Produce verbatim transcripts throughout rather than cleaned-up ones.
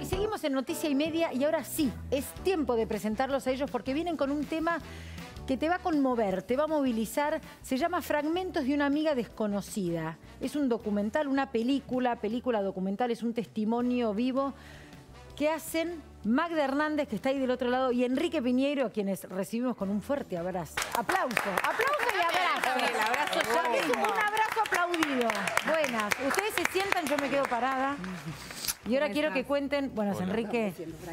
seguimos en Noticia y Media y ahora sí, es tiempo de presentarlos a ellos porque vienen con un tema que te va a conmover, te va a movilizar. Se llama Fragmentos de una amiga desconocida. Es un documental, una película, película documental, es un testimonio vivo que hacen Magda Hernández, que está ahí del otro lado, y Enrique Piñeiro, a quienes recibimos con un fuerte abrazo. Aplauso, aplauso y abrazo. Sí, el abrazo ya. Es un abrazo aplaudido. Buenas. Ustedes se sientan, yo me quedo parada. Y ahora quiero que cuenten, bueno, Hola. Enrique,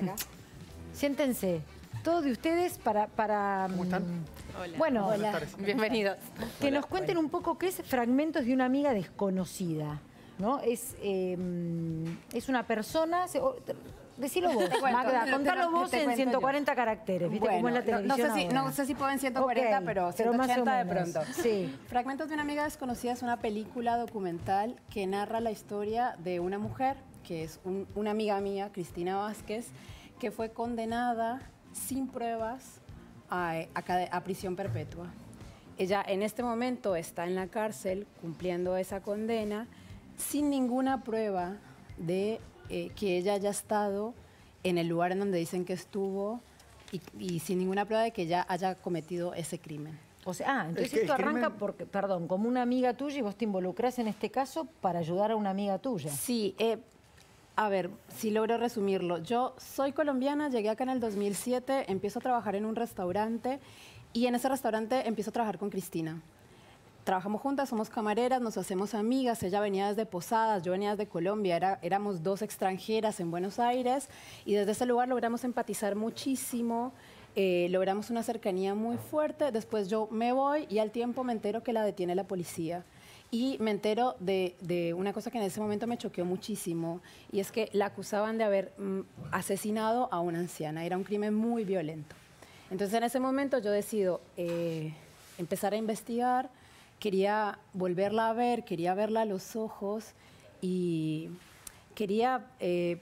siéntense. Todos de ustedes para... para ¿Cómo están? Hola. Bueno, Hola. Bienvenidos. que nos cuenten un poco qué es Fragmentos de una amiga desconocida, ¿no? Es, eh, es una persona... Se, oh, decilo vos, Te cuento, Magda, te- contalo te- vos te en cuento ciento cuarenta caracteres, ¿viste Bueno, cómo es la no- televisión no, sé si, ahora? no sé si puedo en ciento cuarenta, Ok, pero pero más o ciento ochenta de menos. pronto. Sí. Fragmentos de una amiga desconocida es una película documental que narra la historia de una mujer, que es un- una amiga mía, Cristina Vázquez, que fue condenada sin pruebas a, a cade- a prisión perpetua. Ella en este momento está en la cárcel cumpliendo esa condena sin ninguna prueba de eh, que ella haya estado en el lugar en donde dicen que estuvo y, y sin ninguna prueba de que ella haya cometido ese crimen. O sea, ah, entonces Es que esto el arranca crimen- porque, perdón, como una amiga tuya y vos te involucrás en este caso para ayudar a una amiga tuya. Sí, eh, a ver, si logro resumirlo. Yo soy colombiana, llegué acá en el dos mil siete, empiezo a trabajar en un restaurante y en ese restaurante empiezo a trabajar con Cristina. Trabajamos juntas, somos camareras, nos hacemos amigas. Ella venía desde Posadas, yo venía desde Colombia. Era, éramos dos extranjeras en Buenos Aires y desde ese lugar logramos empatizar muchísimo. Eh, logramos una cercanía muy fuerte. Después yo me voy y al tiempo me entero que la detiene la policía. Y me entero de, de una cosa que en ese momento me choqueó muchísimo y es que la acusaban de haber mm, asesinado a una anciana. Era un crimen muy violento. Entonces en ese momento yo decido eh, empezar a investigar. Quería volverla a ver, quería verla a los ojos y quería eh,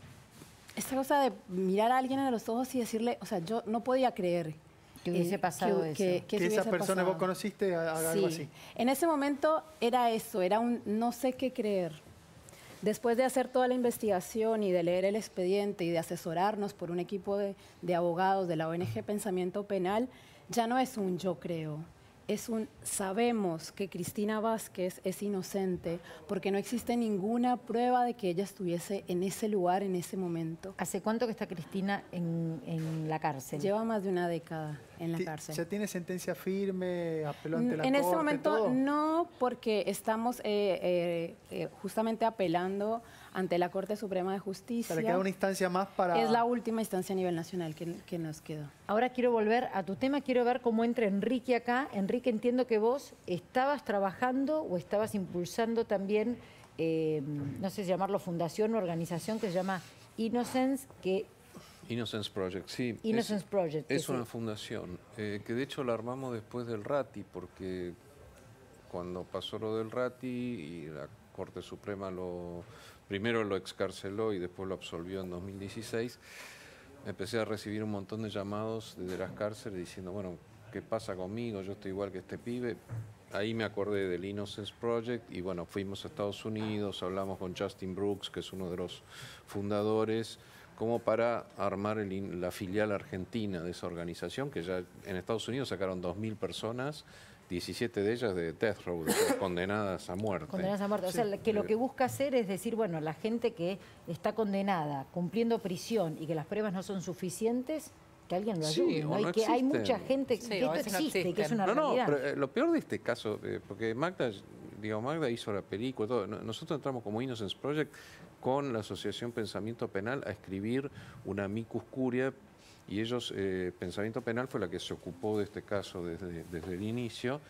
esta cosa de mirar a alguien a los ojos y decirle, o sea, yo no podía creer Que hubiese eh, pasado que, eso. que- que Que eso esa hubiese persona pasado. vos conociste haga Sí. algo así. En ese momento era eso, era un no sé qué creer. Después de hacer toda la investigación y de leer el expediente y de asesorarnos por un equipo de, de abogados de la O N G Pensamiento Penal, ya no es un yo creo, es un sabemos que Cristina Vázquez es inocente porque no existe ninguna prueba de que ella estuviese en ese lugar en ese momento. ¿Hace cuánto que está Cristina en, en la cárcel? Lleva más de una década en la Ti- cárcel. ¿Ya tiene sentencia firme, apeló ante la En corte, este momento todo? no, porque estamos eh, eh, eh, justamente apelando ante la Corte Suprema de O Justicia. sea, le queda una instancia más para... Es la última instancia a nivel nacional que, que nos quedó. Ahora quiero volver a tu tema, quiero ver cómo entra Enrique acá. Enrique, entiendo que vos estabas trabajando o estabas impulsando también, eh, no sé si llamarlo fundación o organización que se llama Innocence, que Innocence Project, sí. Innocence es, Project, que Es sí. una fundación eh, que de hecho la armamos después del RATI, porque cuando pasó lo del RATI y la Corte Suprema lo primero lo excarceló y después lo absolvió en dos mil dieciséis, empecé a recibir un montón de llamados desde las cárceles diciendo, bueno, ¿qué pasa conmigo? Yo estoy igual que este pibe. Ahí me acordé del Innocence Project y bueno, fuimos a Estados Unidos, hablamos con Justin Brooks, que es uno de los fundadores, como para armar el in- la filial argentina de esa organización, que ya en Estados Unidos sacaron dos mil personas, diecisiete de ellas de death row, de esas condenadas a muerte. condenadas a muerte. O sea, que lo que busca hacer es decir, bueno, la gente que está condenada, cumpliendo prisión y que las pruebas no son suficientes, que alguien lo Sí, ayude, ¿no? o Y no que hay existen. mucha gente, Sí, que o a esto veces no existe, que es una No, no, realidad. pero eh, lo peor de este caso, eh, porque Magda, digo, Magda hizo la película, todo. No- Nosotros entramos como Innocence Project con la Asociación Pensamiento Penal a escribir una amicus curia y ellos, eh, Pensamiento Penal fue la que se ocupó de este caso desde, desde el inicio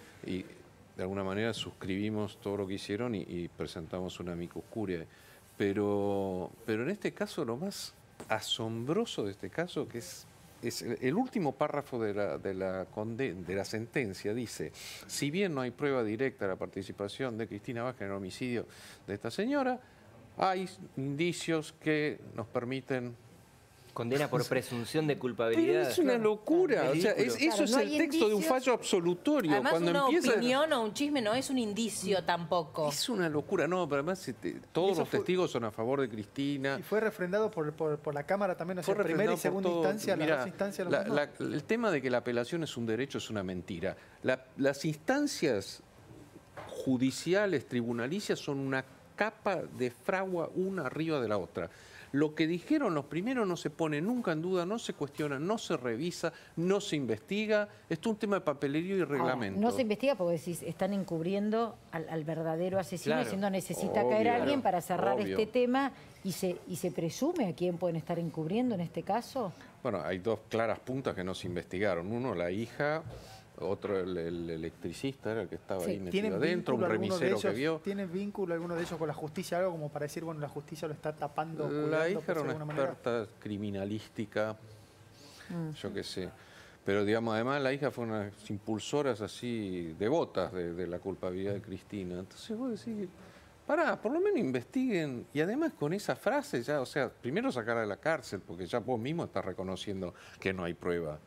y de alguna manera suscribimos todo lo que hicieron y, y presentamos una amicus curia. Pero, pero en este caso lo más asombroso de este caso, que es Es el, el último párrafo de la, de, la conde- de la sentencia dice, si bien no hay prueba directa de la participación de Cristina Vázquez en el homicidio de esta señora, hay indicios que nos permiten Condena por presunción de culpabilidad. Pero es una locura. Claro, o sea, es- ridículo. eso Claro, es no el hay texto de un indicios. fallo absolutorio. Además, Cuando una empieza, opinión o un chisme no es un indicio tampoco. es una locura. No, pero además este, Y todos eso los fue- testigos son a favor de Cristina. Y fue refrendado por, por, por la Cámara también, o sea, Fue primera y refrendado por segunda todo. instancia, Mirá, las dos instancias lo la- mismo. la- el tema de que la apelación es un derecho es una mentira. La- las instancias judiciales, tribunalicias, son una capa de fragua una arriba de la otra. Lo que dijeron los primeros no se pone nunca en duda, no se cuestiona, no se revisa, no se investiga. Esto es un tema de papelería y Ahora, reglamento. no se investiga porque decís, están encubriendo al, al verdadero asesino, Claro. diciendo necesita Obvio, caer alguien para cerrar obvio. este tema y se, y se presume a quién pueden estar encubriendo en este caso. Bueno, hay dos claras puntas que no se investigaron. Uno, la hija, otro, el, el electricista, era el que estaba Sí. ahí metido ¿Tienen adentro, un vínculo alguno de remisero que ellos? vio. ¿Tienen vínculo alguno de ellos con la justicia? Algo como para decir, bueno, la justicia lo está tapando, La ocultando, hija por era decirlo de una alguna manera. experta criminalística, yo qué sé. Pero digamos, además la hija fue una de las impulsoras así devotas de, de la culpabilidad de Cristina. Entonces vos decís, pará, por lo menos investiguen. Y además con esa frase ya, o sea, primero sacarla de la cárcel, porque ya vos mismo estás reconociendo que no hay prueba.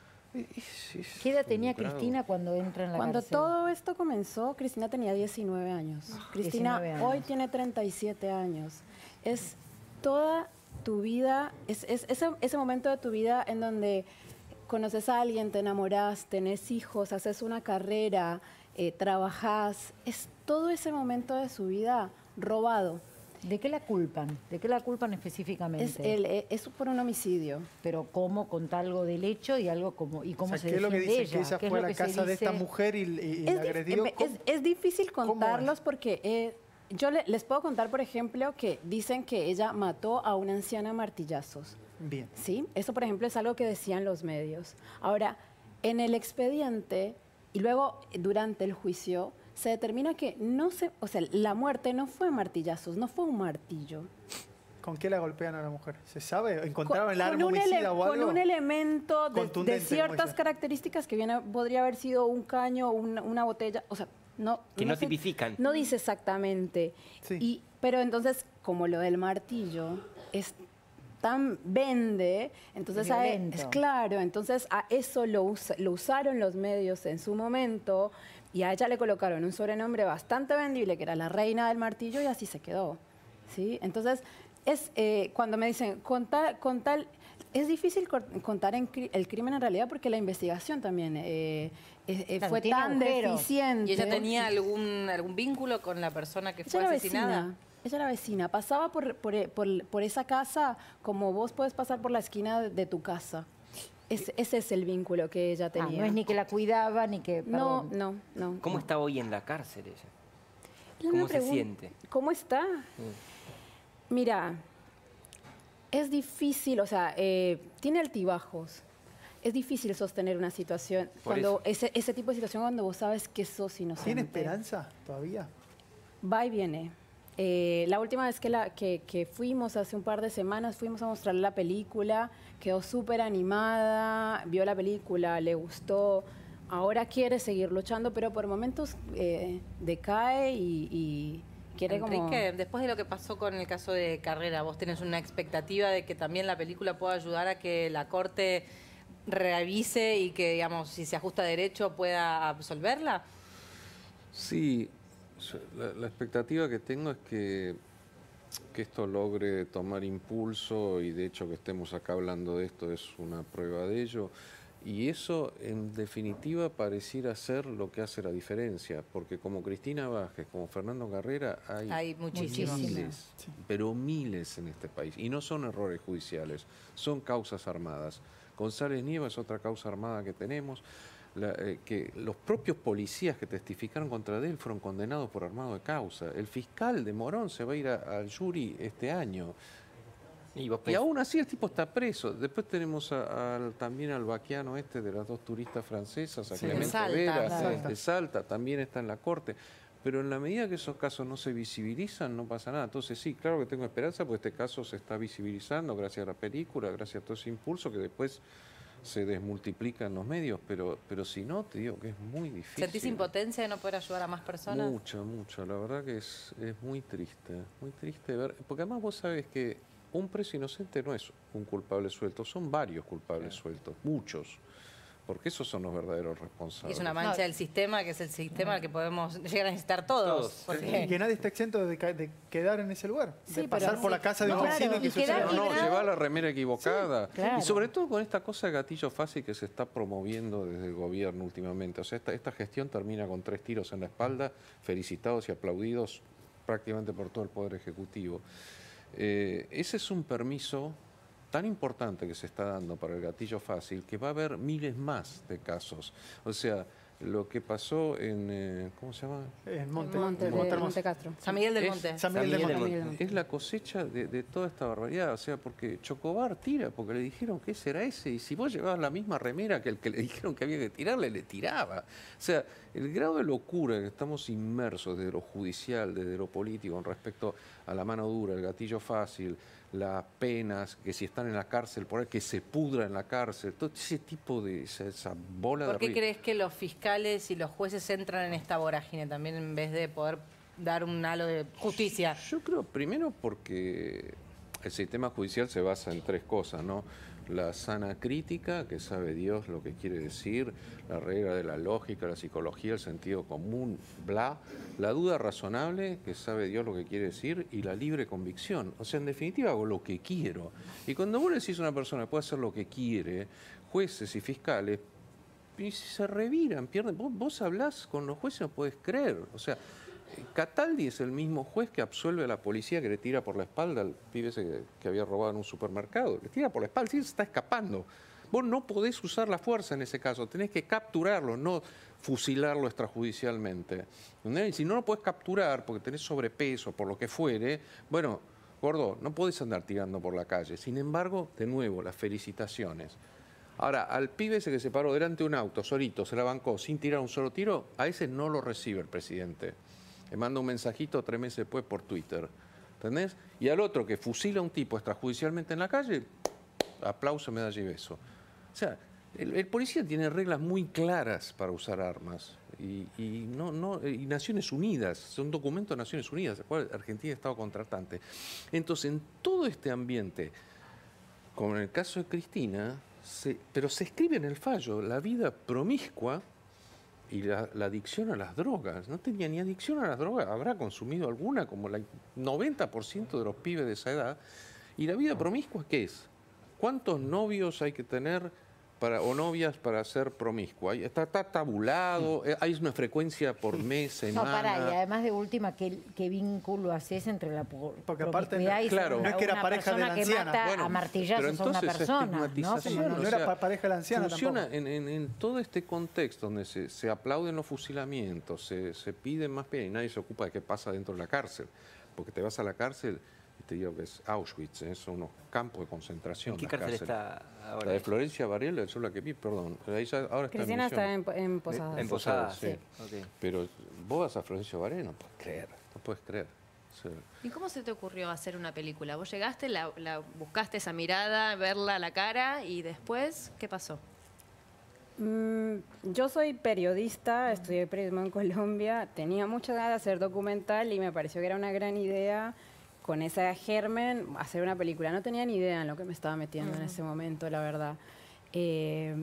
Es- es ¿Qué edad un tenía grado. Cristina cuando entra en la Cuando cárcel? todo esto comenzó, Cristina tenía diecinueve años. Cristina diecinueve años. hoy tiene treinta y siete años. Es toda tu vida, es, es ese, ese momento de tu vida en donde conoces a alguien, te enamoras, tenés hijos, haces una carrera, eh, trabajás. Es todo ese momento de su vida robado. ¿De qué la culpan? ¿De qué la culpan específicamente? Es, el, eh, es por un homicidio. Pero cómo contar algo del hecho y algo como y cómo O sea, se ¿qué es lo que defiende dicen? Que ella? ella ¿Qué es fue a lo la que se casa de esta dice? mujer y, y- y Es, la dif- agredió. es- ¿Cómo? es difícil ¿Cómo es? contarlos porque eh, yo le- les puedo contar, por ejemplo, que dicen que ella mató a una anciana a martillazos. Bien. ¿Sí? Eso, por ejemplo, es algo que decían los medios. Ahora, en el expediente y luego eh, durante el juicio se determina que no se, o sea, la muerte no fue a martillazos, no fue un martillo. ¿Con qué la golpean a la mujer? ¿Se sabe? ¿Encontraron el Con- arma con un ele- homicida o algo? Con un elemento de- de, Contundente, como ciertas dice. características que viene, podría haber sido un caño, una, una botella, o sea, no... Que no se- tipifican. No dice exactamente. Sí. Y, pero entonces, como lo del martillo es tan vende, entonces a- Violento. es claro, entonces a eso lo, usa- lo usaron los medios en su momento y a ella le colocaron un sobrenombre bastante vendible que era la reina del martillo y así se quedó. ¿Sí? Entonces, es eh, cuando me dicen, contar, contar, es difícil cor- contar en cri- el crimen en realidad porque la investigación también eh, eh, eh, Claro, fue tiene tan agujeros. deficiente. ¿Y ella tenía algún, algún vínculo con la persona que Ella fue era asesinada? vecina. Ella era vecina. Pasaba por, por, por- por esa casa como vos puedes pasar por la esquina de, de tu casa. Es- ese es el vínculo que ella Ah, tenía. no es ni que la cuidaba ni que... No, perdón. no, no. ¿Cómo está hoy en la cárcel ella? Es una ¿Cómo se pregun- siente? ¿Cómo está? Mira, es difícil, o sea, eh, tiene altibajos. Es difícil sostener una situación, Por cuando eso. ese, ese tipo de situación cuando vos sabes que sos inocente. ¿Tiene esperanza todavía? Va y viene. Eh, la última vez que, la, que, que fuimos, hace un par de semanas, fuimos a mostrarle la película, quedó súper animada, vio la película, le gustó, ahora quiere seguir luchando, pero por momentos eh, decae y, y quiere como... Enrique, después de lo que pasó con el caso de Carrera, ¿vos tenés una expectativa de que también la película pueda ayudar a que la Corte revise y que, digamos, si se ajusta a derecho pueda absolverla? Sí, yo- la, la expectativa que tengo es que, que esto logre tomar impulso y de hecho que estemos acá hablando de esto es una prueba de ello. Y eso en definitiva pareciera ser lo que hace la diferencia, porque como Cristina Vázquez, como Fernando Carrera, hay, Hay muchísimos. miles, pero miles en este país. Y no son errores judiciales, son causas armadas. González Nieva es otra causa armada que tenemos. La, eh, que los propios policías que testificaron contra él fueron condenados por armado de causa. El fiscal de Morón se va a ir a- al jury este año. Y, vos Y pens- aún así el tipo está preso. Después tenemos a- al- también al vaquiano este de las dos turistas francesas, a Sí. Clemente De Salta, Vera, claro. de Salta, también está en la corte. Pero en la medida que esos casos no se visibilizan, no pasa nada. Entonces sí, claro que tengo esperanza, porque este caso se está visibilizando gracias a la película, gracias a todo ese impulso que después se desmultiplica en los medios, pero, pero si no, te digo que es muy difícil. ¿Sentís impotencia de no poder ayudar a más personas? Mucho, mucho. La verdad que es, es muy triste, muy triste ver. Porque además vos sabes que un preso inocente no es un culpable suelto, son varios culpables sueltos, muchos. Porque esos son los verdaderos Y responsables. es una mancha del sistema, que es el sistema al que podemos llegar a necesitar todos. Todos. porque- Y que nadie está exento de, ca- de quedar en ese lugar. Sí, de pero pasar por sí. la casa de No, un claro, vecino y que quedar suceda. No, no, librado. lleva la remera equivocada. claro. Y sobre todo con esta cosa de gatillo fácil que se está promoviendo desde el gobierno últimamente. O sea, esta, esta gestión termina con tres tiros en la espalda, felicitados y aplaudidos prácticamente por todo el Poder Ejecutivo. Eh, ese es un permiso tan importante que se está dando para el gatillo fácil que va a haber miles más de casos. O sea, lo que pasó en, eh, ¿cómo se llama? En Monte, Monte, en de- Monte Hermoso. Monte Castro. San Miguel del Es- Monte. San Miguel San del Miguel Monte. del Monte. Es la cosecha de, de toda esta barbaridad, o sea, porque Chocobar tira, porque le dijeron que ese era ese, y si vos llevabas la misma remera que el que le dijeron que había que tirarle, le tiraba. O sea, el grado de locura en que estamos inmersos desde lo judicial, desde lo político, con respecto a la mano dura, el gatillo fácil, las penas, que si están en la cárcel, por ahí que se pudra en la cárcel, todo ese tipo de, esa, esa bola ¿Por de qué ruido. crees que los fiscales y los jueces entran en esta vorágine también en vez de poder dar un halo de justicia? Yo creo primero porque el sistema judicial se basa en tres cosas, ¿no? La sana crítica, que sabe Dios lo que quiere decir, la regla de la lógica, la psicología, el sentido común, bla. La duda razonable, que sabe Dios lo que quiere decir, y la libre convicción. O sea, en definitiva hago lo que quiero. Y cuando vos le decís a una persona que puede hacer lo que quiere, jueces y fiscales, y se reviran, pierden. Vos, vos hablás con los jueces, no podés creer. O sea, Cataldi es el mismo juez que absuelve a la policía que le tira por la espalda al pibe ese que, que había robado en un supermercado. Le tira por la espalda, sí, se está escapando. Vos no podés usar la fuerza en ese caso, tenés que capturarlo, no fusilarlo extrajudicialmente. ¿Entendés? Y si no lo podés capturar porque tenés sobrepeso, por lo que fuere, bueno, gordo, no podés andar tirando por la calle. Sin embargo, de nuevo, las felicitaciones. Ahora, al pibe ese que se paró delante de un auto, solito, se la bancó sin tirar un solo tiro, a ese no lo recibe el presidente. Le manda un mensajito tres meses después por Twitter. ¿Entendés? Y al otro que fusila a un tipo extrajudicialmente en la calle, aplauso, medalla y beso. O sea, el, el policía tiene reglas muy claras para usar armas. Y, y no, no, y Naciones Unidas, son documentos de Naciones Unidas, del cual Argentina es Estado contratante. Entonces, en todo este ambiente, como en el caso de Cristina, se, pero se escribe en el fallo, la vida promiscua y la, la adicción a las drogas. No tenía ni adicción a las drogas, habrá consumido alguna, como el noventa por ciento de los pibes de esa edad. ¿Y la vida promiscua qué es? ¿Cuántos novios hay que tener para, o novias para ser promiscua? Está, está tabulado, hay una frecuencia por mes, No, semana. pará, y además de última, ¿qué, qué vínculo haces entre la por- Porque aparte promiscuidad no- y claro. ser no es que era una pareja de persona la que anciana. mata Bueno, a martillazos pero a una entonces esa persona, ¿no? estigmatización, Como no o era sea, pa- pareja de la anciana funciona tampoco. en, en- en todo este contexto donde se, se aplauden los fusilamientos, se, se piden más pena y nadie se ocupa de qué pasa dentro de la cárcel. Porque te vas a la cárcel y te digo que es Auschwitz, ¿eh? Son unos campos de concentración. ¿En qué las cárcel cárceles. está ahora? La de Florencia Varela, yo la que vi, perdón. Ahí ya- ahora está Cristina en está Misiones. en, en Posadas. En Posadas, sí. Ok. Pero vos vas a Florencio Varela, no puedes creer, no puedes creer. O sea, ¿Y cómo se te ocurrió hacer una película? Vos llegaste, la, la buscaste esa mirada, verla a la cara y después, ¿qué pasó? Mm, yo soy periodista, estudié periodismo en Colombia, tenía mucha ganas de hacer documental y me pareció que era una gran idea con ese germen hacer una película. No tenía ni idea en lo que me estaba metiendo en ese momento, la verdad. Eh,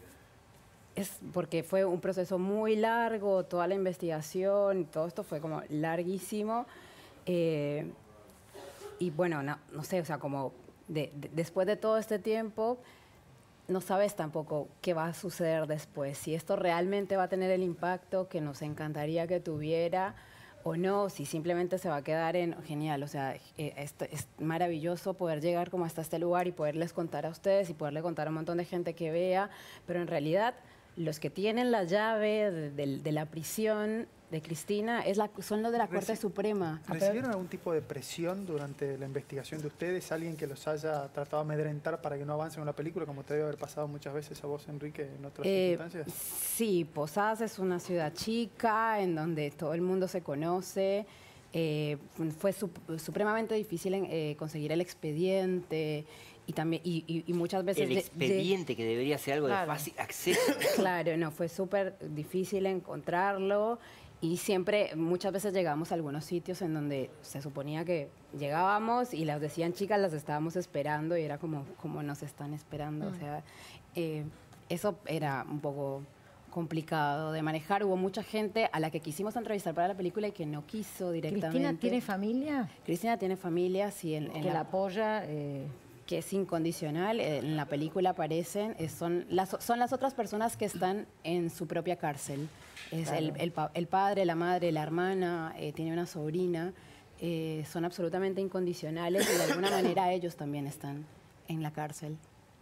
es porque fue un proceso muy largo, toda la investigación, todo esto fue como larguísimo. Eh, y bueno, no, no sé, o sea, como de- de- después de todo este tiempo, no sabes tampoco qué va a suceder después, si esto realmente va a tener el impacto que nos encantaría que tuviera o no, si simplemente se va a quedar en genial, o sea, eh, esto es maravilloso poder llegar como hasta este lugar y poderles contar a ustedes y poderle contar a un montón de gente que vea, pero en realidad los que tienen la llave de, de- de la prisión de Cristina es la, son los de la Corte Reci- Suprema. ¿Recibieron algún tipo de presión durante la investigación de ustedes? ¿Alguien que los haya tratado de amedrentar para que no avancen en una película, como te debe haber pasado muchas veces a vos, Enrique, en otras Eh, circunstancias? sí, Posadas es una ciudad chica en donde todo el mundo se conoce. Eh, fue sup- supremamente difícil en, eh, conseguir el expediente y también y, y- y muchas veces El de- de- expediente, que debería ser algo Claro. de fácil acceso. claro, no fue súper difícil encontrarlo Y siempre, muchas veces llegamos a algunos sitios en donde se suponía que llegábamos y las decían chicas, las estábamos esperando y era como, como nos están esperando. Mm. O sea, eh, eso era un poco complicado de manejar. Hubo mucha gente a la que quisimos entrevistar para la película y que no quiso directamente. ¿Cristina tiene familia? Cristina tiene familia, sí, en, en Que la la apoya. eh, que es incondicional, eh, en la película aparecen, eh, son, las, son las otras personas que están en su propia cárcel. Es Claro. el, el pa- el padre, la madre, la hermana, eh, tiene una sobrina, eh, son absolutamente incondicionales y de alguna manera ellos también están en la cárcel.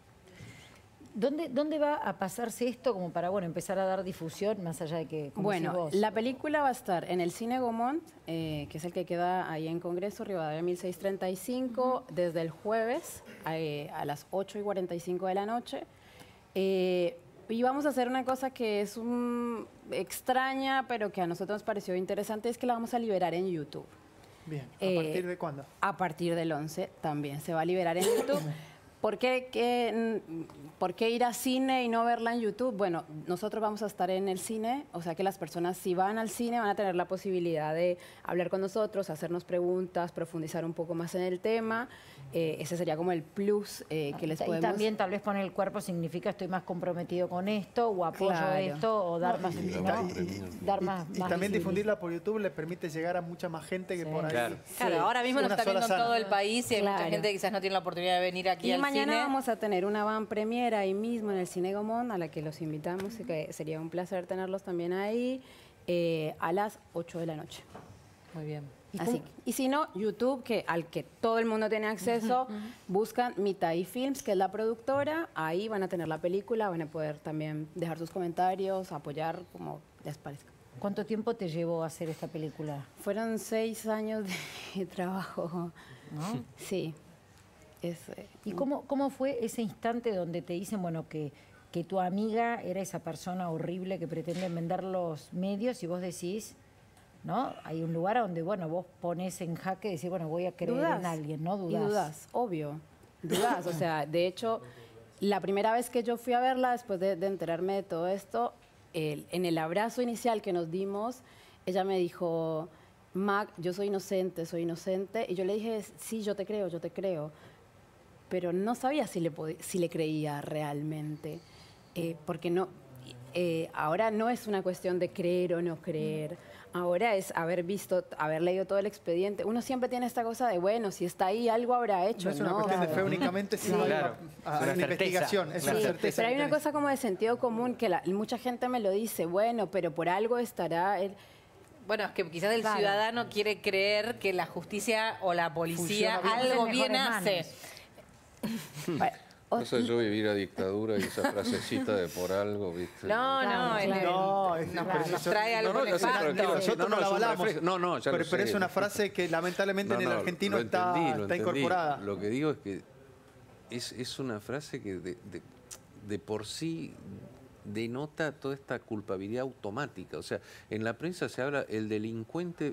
¿Dónde, ¿Dónde va a pasarse esto como para bueno empezar a dar difusión, más allá de que, como decís Bueno, vos? la película va a estar en el Cine Gaumont, eh, que es el que queda ahí en Congreso, Rivadavia mil seiscientos treinta y cinco, desde el jueves eh, a las ocho y cuarenta y cinco de la noche. Eh, y vamos a hacer una cosa que es un, extraña, pero que a nosotros nos pareció interesante, es que la vamos a liberar en YouTube. Bien, ¿a Eh, partir de cuándo? A partir del once también se va a liberar en YouTube. ¿Por qué, qué, mm, ¿Por qué ir a cine y no verla en YouTube? Bueno, nosotros vamos a estar en el cine, o sea que las personas si van al cine van a tener la posibilidad de hablar con nosotros, hacernos preguntas, profundizar un poco más en el tema. Eh, ese sería como el plus eh, que les y podemos... también tal vez poner el cuerpo significa estoy más comprometido con esto o apoyo Claro. esto o dar más, y- ¿no? y- dar Y, más, y más también visibilización. difundirla por YouTube le permite llegar a mucha más gente que Sí. por ahí. Claro. Claro, Sí. ahora mismo nos Una está viendo en sola todo sala. el país y hay mucha Claro. gente que quizás no tiene la oportunidad de venir aquí Y al mañana cine. vamos a tener una van premiere ahí mismo en el Cine Gaumont, a la que los invitamos y que sería un placer tenerlos también ahí eh, a las ocho de la noche. Muy bien. ¿Y Así cómo- que- y si no, YouTube, que al que todo el mundo tiene acceso, buscan Mitaí Films, que es la productora, ahí van a tener la película, van a poder también dejar sus comentarios, apoyar como les parezca. ¿Cuánto tiempo te llevó a hacer esta película? Fueron seis años de trabajo, ¿No? sí. Es, eh, ¿Y cómo, cómo fue ese instante donde te dicen, bueno, que, que tu amiga era esa persona horrible que pretende vender los medios y vos decís, ¿no? Hay un lugar donde, bueno, vos pones en jaque y decís, bueno, voy a creer Dudás. en alguien, ¿no? Y Dudás. dudas, obvio. Dudas. O sea, de hecho, la primera vez que yo fui a verla, después de, de enterarme de todo esto, el- en el abrazo inicial que nos dimos, ella me dijo, Mac, yo soy inocente, soy inocente. Y yo le dije, sí, yo te creo, yo te creo. Pero no sabía si le, pod- si le creía realmente. Eh, porque no, eh, ahora no es una cuestión de creer o no creer. Ahora es haber visto, haber leído todo el expediente. Uno siempre tiene esta cosa de, bueno, si está ahí, algo habrá hecho, No es una ¿no? cuestión de Claro. fe únicamente, sino hay Claro. una, Es hay una una certeza. investigación, es una Sí, certeza. pero hay que una tenés. cosa como de sentido común que la- mucha gente me lo dice, bueno, pero por algo estará... el- Bueno, es que quizás el Claro. ciudadano quiere creer que la justicia o la policía Funciona bien. algo En bien mejores hace. Bueno, o- No sé, yo vivir a dictadura y esa frasecita de por algo, ¿viste? No, no, Claro, es- claro. No, es- nos, pero nos eso- trae algo no, no, ya sé, nefasto. tranquilo, Nosotros no, no, no la es un avalamos. reflejo. No, no, ya pero, lo pero sé. es una frase que lamentablemente No, en el no, argentino lo está, entendí, lo está entendí. incorporada. Lo que digo es que es, es una frase que de, de- de por sí denota toda esta culpabilidad automática. O sea, en la prensa se habla el delincuente.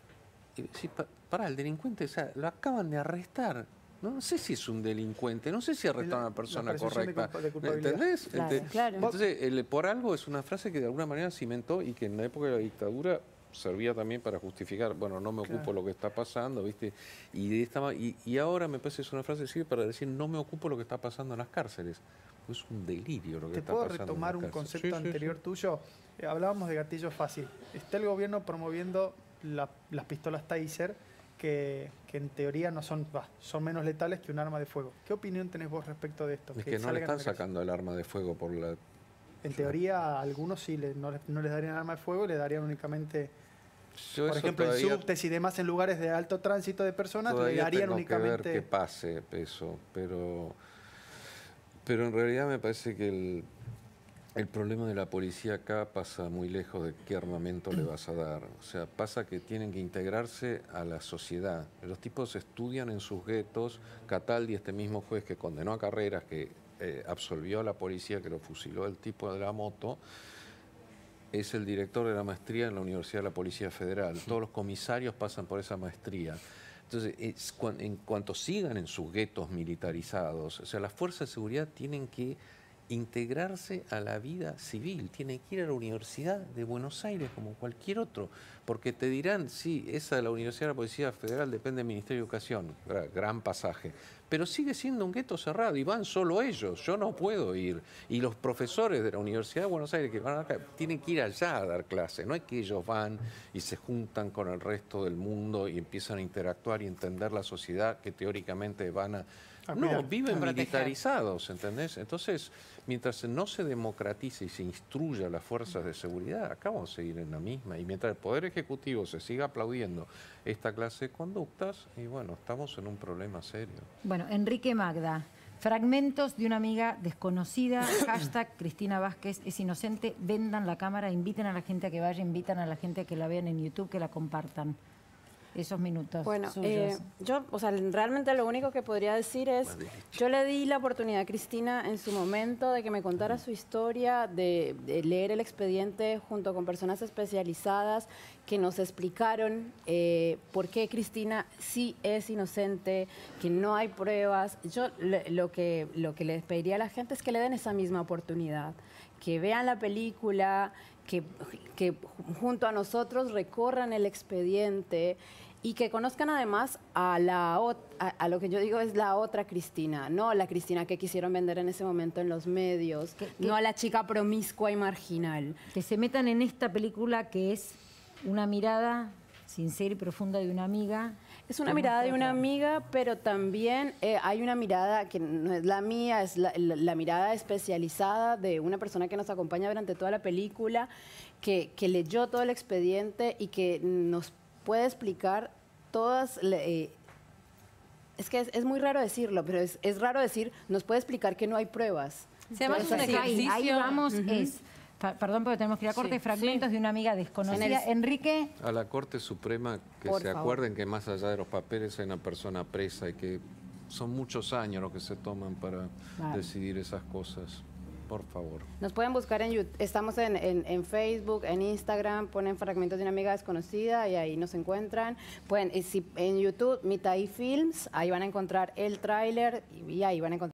y sí, pa- pará, el delincuente, o sea, lo acaban de arrestar. No, no sé si es un delincuente, no sé si arrestaron a la- una persona la presunción de correcta. culpa- de culpabilidad. ¿Entendés? Claro, Ente- claro. Entonces, el por algo es una frase que de alguna manera cimentó y que en la época de la dictadura servía también para justificar, bueno, no me ocupo Claro. lo que está pasando, ¿viste? Y, de esta, ma- y, y ahora me parece que es una frase que sirve para decir, no me ocupo lo que está pasando en las cárceles. Pues es un delirio lo que ¿Te está puedo pasando. en retomar las un cárceles. concepto Sí, sí, anterior sí. tuyo? Eh, hablábamos de gatillo fácil. Está el gobierno promoviendo la- las pistolas Taser, que, que en teoría no son, bah, son menos letales que un arma de fuego. ¿Qué opinión tenés vos respecto de esto? Es que no le salgan a están la calle. sacando el arma de fuego por la... En teoría, a algunos sí le- no, les, no les darían arma de fuego, le darían únicamente, Yo por eso ejemplo, en todavía- subtes y demás en lugares de alto tránsito de personas, le Todavía darían tengo que ver únicamente... que pase eso, pero, pero en realidad me parece que el, el problema de la policía acá pasa muy lejos de qué armamento le vas a dar. O sea, pasa que tienen que integrarse a la sociedad. Los tipos estudian en sus guetos. Cataldi, este mismo juez que condenó a Carreras, que eh, absolvió a la policía, que lo fusiló el tipo de la moto, es el director de la maestría en la Universidad de la Policía Federal. Todos los comisarios pasan por esa maestría. Entonces, es cuan- en cuanto sigan en sus guetos militarizados, o sea, las fuerzas de seguridad tienen que integrarse a la vida civil, tiene que ir a la Universidad de Buenos Aires como cualquier otro, porque te dirán, sí, esa de la Universidad de la Policía Federal depende del Ministerio de Educación, gran pasaje, pero sigue siendo un gueto cerrado y van solo ellos, yo no puedo ir. Y los profesores de la Universidad de Buenos Aires que van acá tienen que ir allá a dar clase, no es que ellos van y se juntan con el resto del mundo y empiezan a interactuar y entender la sociedad que teóricamente van a... No, viven militarizados, ¿entendés? Entonces, mientras no se democratice y se instruya a las fuerzas de seguridad, acá vamos a seguir en la misma. Y mientras el Poder Ejecutivo se siga aplaudiendo esta clase de conductas, y bueno, estamos en un problema serio. Bueno, Enrique Magda, fragmentos de una amiga desconocida, hashtag Cristina Vázquez es inocente, vendan la cámara, inviten a la gente a que vaya, invitan a la gente a que la vean en YouTube, que la compartan. Esos minutos Bueno, suyos. eh, yo, o sea, realmente lo único que podría decir es, yo le di la oportunidad a Cristina en su momento de que me contara su historia, de, de leer el expediente junto con personas especializadas que nos explicaron eh, por qué Cristina sí es inocente, que no hay pruebas. Yo le, lo, que, lo que les pediría a la gente es que le den esa misma oportunidad, que vean la película, que, que junto a nosotros recorran el expediente y que conozcan además a, la, a, a lo que yo digo es la otra Cristina, no la Cristina que quisieron vender en ese momento en los medios, que, que, no a la chica promiscua y marginal. Que se metan en esta película que es una mirada sincera y profunda de una amiga. Es una mirada de una amiga, pero también eh, hay una mirada que no es la mía, es la, la, la mirada especializada de una persona que nos acompaña durante toda la película, que, que leyó todo el expediente y que nos puede explicar todas... Eh, es que es, es muy raro decirlo, pero es, es raro decir, nos puede explicar que no hay pruebas. Sí, además es un ejercicio... Ahí, ahí vamos, uh-huh. es... Perdón, porque tenemos que ir a corte, sí, fragmentos sí. de una amiga desconocida. El... Enrique. A la Corte Suprema que Por se favor. acuerden que más allá de los papeles hay una persona presa y que son muchos años los que se toman para vale. decidir esas cosas. Por favor. Nos pueden buscar en YouTube, estamos en, en, en Facebook, en Instagram, ponen fragmentos de una amiga desconocida y ahí nos encuentran. Pueden, si, en YouTube, Mitaí Films, ahí van a encontrar el tráiler y ahí van a encontrar